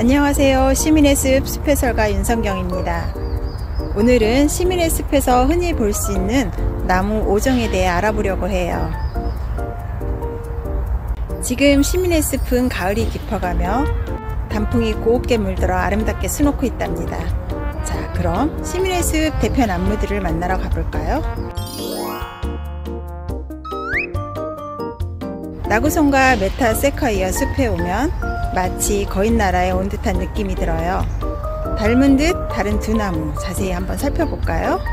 안녕하세요. 시민의 숲 숲해설가 윤성경입니다. 오늘은 시민의 숲에서 흔히 볼 수 있는 나무 5종에 대해 알아보려고 해요. 지금 시민의 숲은 가을이 깊어가며 단풍이 곱게 물들어 아름답게 수놓고 있답니다. 자, 그럼 시민의 숲 대표 나무들을 만나러 가볼까요? 나구송과 메타세콰이어 숲에 오면 마치 거인나라에 온 듯한 느낌이 들어요. 닮은 듯 다른 두 나무 자세히 한번 살펴볼까요?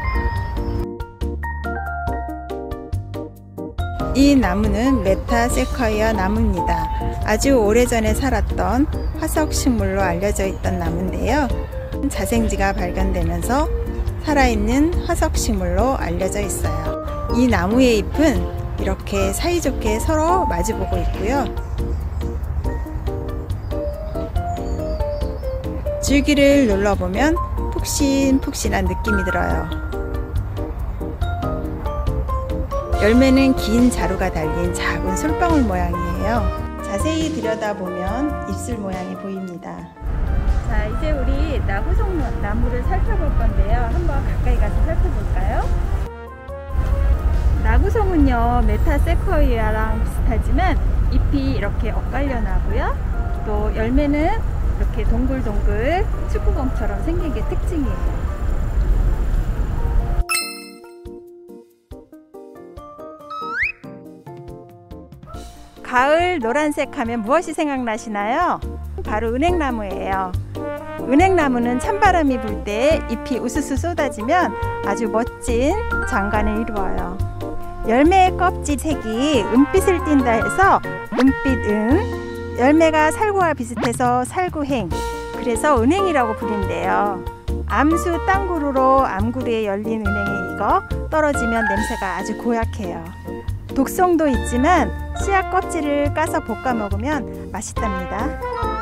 이 나무는 메타세콰이어 나무입니다. 아주 오래전에 살았던 화석식물로 알려져 있던 나무인데요. 자생지가 발견되면서 살아있는 화석식물로 알려져 있어요. 이 나무의 잎은 이렇게 사이좋게 서로 마주보고 있고요. 줄기를 눌러보면 푹신푹신한 느낌이 들어요. 열매는 긴 자루가 달린 작은 솔방울 모양이에요. 자세히 들여다보면 입술 모양이 보입니다. 자, 이제 우리 나구송 나무를 살펴볼 건데요. 한번 가까이 가서 살펴볼까요? 나구송은요, 메타세콰이어랑 비슷하지만 잎이 이렇게 엇갈려 나고요. 또 열매는 이렇게 동글동글 축구공처럼 생긴 게 특징이에요. 가을 노란색 하면 무엇이 생각나시나요? 바로 은행나무예요. 은행나무는 찬바람이 불 때 잎이 우수수 쏟아지면 아주 멋진 장관을 이루어요. 열매의 껍질 색이 은빛을 띈다 해서 은빛은, 열매가 살구와 비슷해서 살구행, 그래서 은행이라고 부른대요. 암수 땅구루로 암구리에 열린 은행이 익어 떨어지면 냄새가 아주 고약해요. 독성도 있지만 씨앗 껍질을 까서 볶아 먹으면 맛있답니다.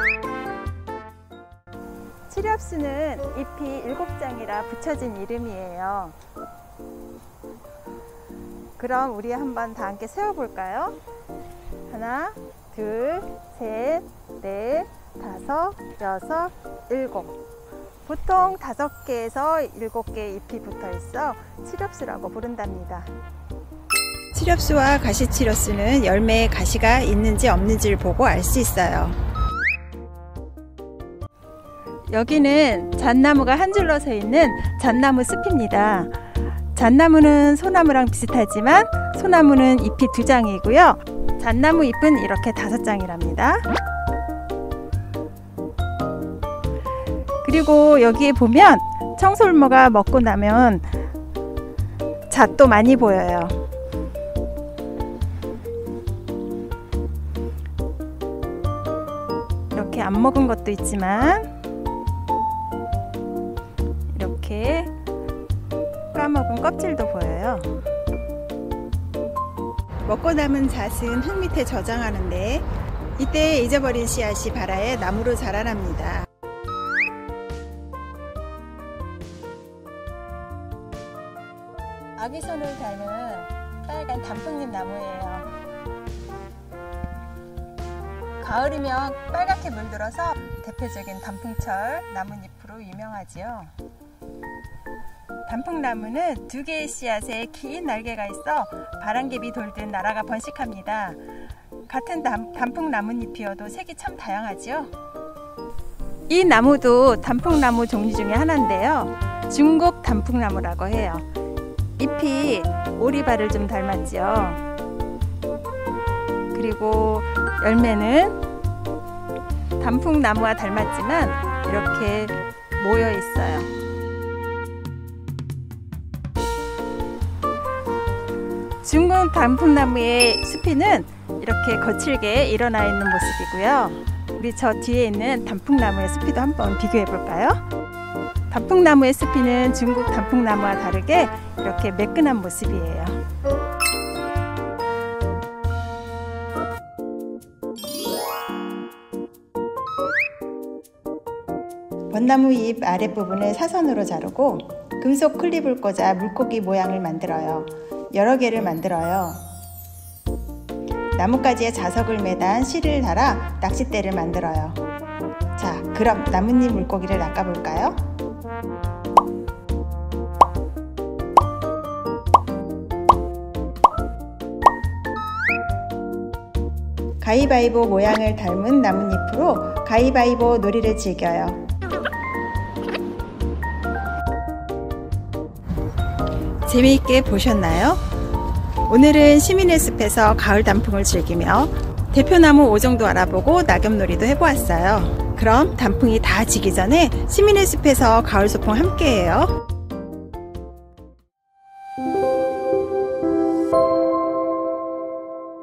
칠엽수는 잎이 7장이라 붙여진 이름이에요. 그럼 우리 한번 다 함께 세워볼까요? 하나, 둘, 셋, 넷, 다섯, 여섯, 일곱. 보통 5개에서 7개의 잎이 붙어 있어 칠엽수라고 부른답니다. 칠엽수와 가시칠엽수는 열매에 가시가 있는지 없는지를 보고 알 수 있어요. 여기는 잣나무가 한 줄로 서 있는 잣나무 숲입니다. 잣나무는 소나무랑 비슷하지만 소나무는 잎이 2장이고요. 잣나무 잎은 이렇게 5장이랍니다. 그리고 여기에 보면 청설모가 먹고 나면 잣도 많이 보여요. 이렇게 안 먹은 것도 있지만 이렇게 까먹은 껍질도 보여요. 먹고 남은 잣은 흙 밑에 저장하는데 이때 잊어버린 씨앗이 발아에 나무로 자라납니다. 아기손을 닮은 빨간 단풍잎 나무예요. 가을이면 빨갛게 물들어서 대표적인 단풍철 나뭇잎으로 유명하지요. 단풍나무는 2개의 씨앗에 긴 날개가 있어 바람개비 돌듯 날아가 번식합니다. 같은 단풍 나뭇잎이어도 색이 참 다양하지요. 이 나무도 단풍나무 종류 중에 하나인데요. 중국 단풍나무라고 해요. 잎이 오리발을 좀 닮았지요. 그리고 열매는 단풍나무와 닮았지만 이렇게 모여 있어요. 중국 단풍나무의 숲이는 이렇게 거칠게 일어나 있는 모습이고요. 우리 저 뒤에 있는 단풍나무의 숲이도 한번 비교해 볼까요? 단풍나무의 숲이는 중국 단풍나무와 다르게 이렇게 매끈한 모습이에요. 벚나무 잎 아랫부분을 사선으로 자르고 금속 클립을 꽂아 물고기 모양을 만들어요. 여러 개를 만들어요. 나뭇가지에 자석을 매단 실을 달아 낚싯대를 만들어요. 자, 그럼 나뭇잎 물고기를 낚아볼까요? 가위바위보 모양을 닮은 나뭇잎으로 가위바위보 놀이를 즐겨요. 재미있게 보셨나요? 오늘은 시민의 숲에서 가을 단풍을 즐기며 대표나무 5종도 알아보고 낙엽놀이도 해보았어요. 그럼 단풍이 다 지기 전에 시민의 숲에서 가을 소풍 함께해요.